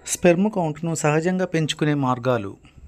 Sperm కౌంట్ను సహజంగా పెంచుకునే మార్గాలు.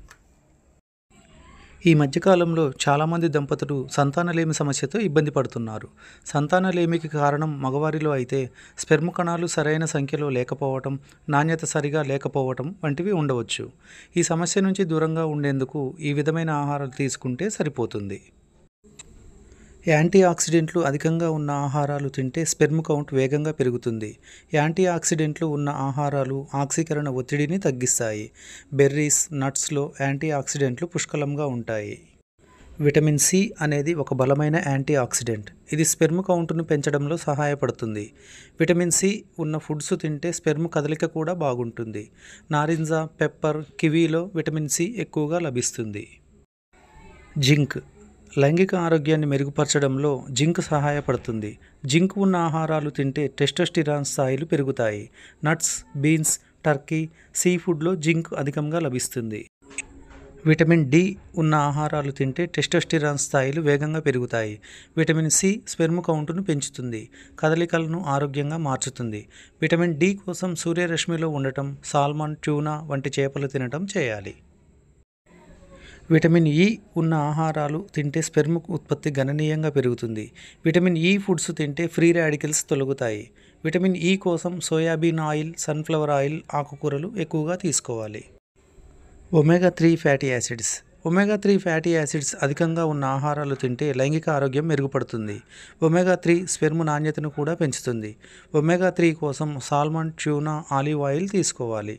ఈ మధ్యకాలంలో చాలామంది దంపతులు సంతానలేమి సమస్యతో ఇబ్బంది పడుతున్నారు. సంతానలేమికి కారణం మగవారిలో అయితే స్పెర్మ్ కణాలు సరైన సంఖ్యలో లేకపోవటం, నాణ్యత సరిగా లేకపోవటం వంటివి ఉండవచ్చు. ఈ సమస్య నుంచి దూరంగా ఉండేందుకు ఈ విధమైన ఆహారాలు తీసుకుంటే సరిపోతుంది. యాంటీ ఆక్సిడెంట్లు అధికంగా ఉన్న ఆహారాలు తింటే స్పెర్మ్ కౌంట్ వేగంగా పెరుగుతుంది. యాంటీ ఆక్సిడెంట్లు ఉన్న ఆహారాలు ఆక్సీకరణ ఒత్తిడిని తగ్గిస్తాయి. బెర్రీస్, నట్స్లో యాంటీ ఆక్సిడెంట్లు పుష్కలంగా ఉంటాయి. విటమిన్ సి అనేది ఒక బలమైన యాంటీ ఆక్సిడెంట్. ఇది స్పెర్మ్ కౌంట్ను పెంచడంలో సహాయపడుతుంది. విటమిన్ సి ఉన్న ఫుడ్స్ తింటే స్పెర్మ్ కదలిక కూడా బాగుంటుంది. నారింజ, పెప్పర్, కివీలో విటమిన్ సి ఎక్కువగా లభిస్తుంది. జింక్ లైంగిక ఆరోగ్యాన్ని మెరుగుపరచడంలో జింక్ సహాయపడుతుంది. జింక్ ఉన్న ఆహారాలు తింటే టెస్టోస్టిరాన్ స్థాయిలు పెరుగుతాయి. నట్స్, బీన్స్, టర్కీ, సీ ఫుడ్లో జింక్ అధికంగా లభిస్తుంది. విటమిన్ డి ఉన్న ఆహారాలు తింటే టెస్టోస్టిరాన్ స్థాయిలు వేగంగా పెరుగుతాయి. విటమిన్ సి స్పెర్మ్ కౌంటును పెంచుతుంది, కదలికలను ఆరోగ్యంగా మార్చుతుంది. విటమిన్ డి కోసం సూర్యరశ్మిలో ఉండటం, సాల్మన్, ట్యూనా వంటి చేపలు తినటం చేయాలి. విటమిన్ ఇ ఉన్న ఆహారాలు తింటే స్పెర్మ్ ఉత్పత్తి గణనీయంగా పెరుగుతుంది. విటమిన్ ఇ ఫుడ్స్ తింటే ఫ్రీ రాడికల్స్ తొలగుతాయి. విటమిన్ ఇ కోసం సోయాబీన్ ఆయిల్, సన్ఫ్లవర్ ఆయిల్, ఆకుకూరలు ఎక్కువగా తీసుకోవాలి. Omega 3 fatty acids. Omega 3 fatty acids అధికంగా ఉన్న ఆహారాలు తింటే లైంగిక ఆరోగ్యం మెరుగుపడుతుంది. ఒమేగా 3 స్పెర్మ్ నాణ్యతను కూడా పెంచుతుంది. ఒమేగా 3 కోసం సాల్మన్, ట్యూనా, ఆలివ్ ఆయిల్ తీసుకోవాలి.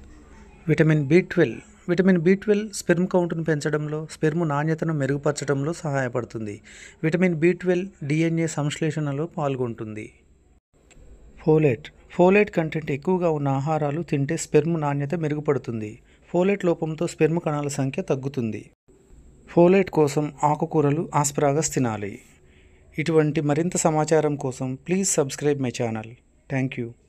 విటమిన్ బి12 స్పెర్మ్ కౌంట్ను పెంచడంలో, స్పెర్మ్ నాణ్యతను మెరుగుపరచడంలో సహాయపడుతుంది. విటమిన్ బి12 డిఎన్ఏ సంశ్లేషణలో పాల్గొంటుంది. ఫోలేట్ కంటెంట్ ఎక్కువగా ఉన్న ఆహారాలు తింటే స్పెర్మ్ నాణ్యత మెరుగుపడుతుంది. ఫోలేట్ లోపంతో స్పెర్మ్ కణాల సంఖ్య తగ్గుతుంది. ఫోలేట్ కోసం ఆకుకూరలు, ఆస్పరాగస్ తినాలి. ఇటువంటి మరింత సమాచారం కోసం please subscribe my channel. Thank you.